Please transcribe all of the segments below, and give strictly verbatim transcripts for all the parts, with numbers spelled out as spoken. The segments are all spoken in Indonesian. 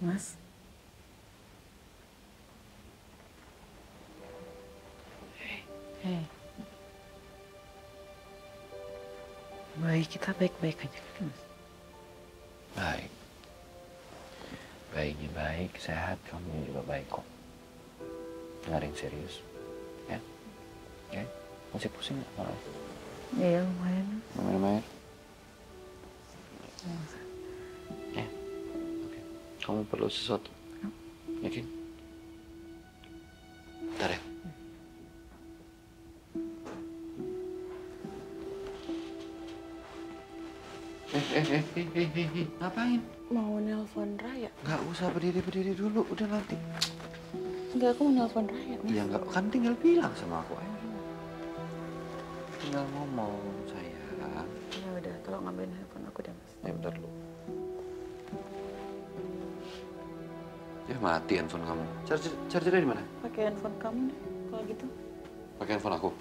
Mas. Hei. Baik, kita baik-baik aja kan, Mas? Baik. Baiknya baik, sehat, kamu juga baik kok. Nggak ada yang serius. Ya? Ya? Masih pusing nggak? Malah. Iya, lumayan. Minum air? Ya. Ya? Oke. Kamu perlu sesuatu? Yakin? Bentar ya. Eh, eh, eh, eh, eh, eh, eh, ngapain? Mau nelpon Raya? Nggak usah berdiri-berdiri dulu, udah nanti. Enggak, aku mau nelpon Raya, Mas. Ya nggak, kan tinggal bilang sama aku, ayo. Tinggal ngomong, sayang. Ya udah, tolong ambilin handphone aku deh, Mas. Ya bentar dulu. Ya mati handphone kamu. Charger, chargernya di mana? Pakai handphone kamu deh, kalau gitu. Pakai handphone aku.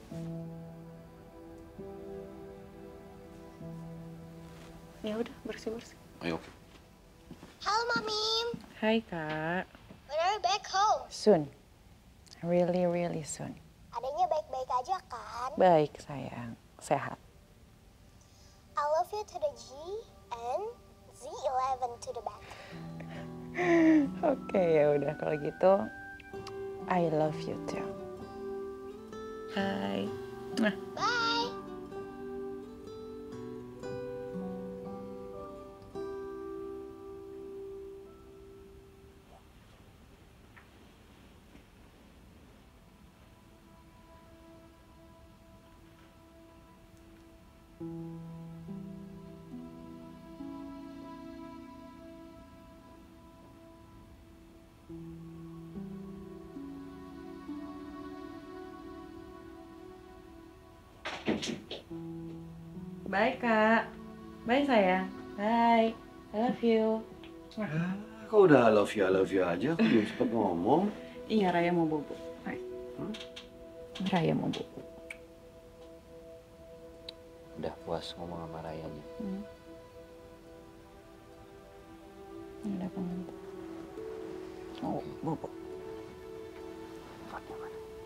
Ya udah, bersih-bersih. Ayo, oke. Halo, Mami. Hai, Kak. When are you back home? Soon. Really, really soon. Adanya baik-baik aja kan? Baik, sayang. Sehat. I love you to the G and Z eleven to the back. Oke, ya udah kalau gitu. I love you too. Bye. Nah. Bye. Bye, Kak. Bye, sayang. Bye. I love you. Ah, kok udah I love you, I love you aja? Aku belum sempet ngomong. Iya, Raya mau bobo. Hai. Hmm? Raya mau bobo. Udah puas ngomong sama Rayanya. Hmm. Udah pengen. Oh, bobo. Tempatnya mana?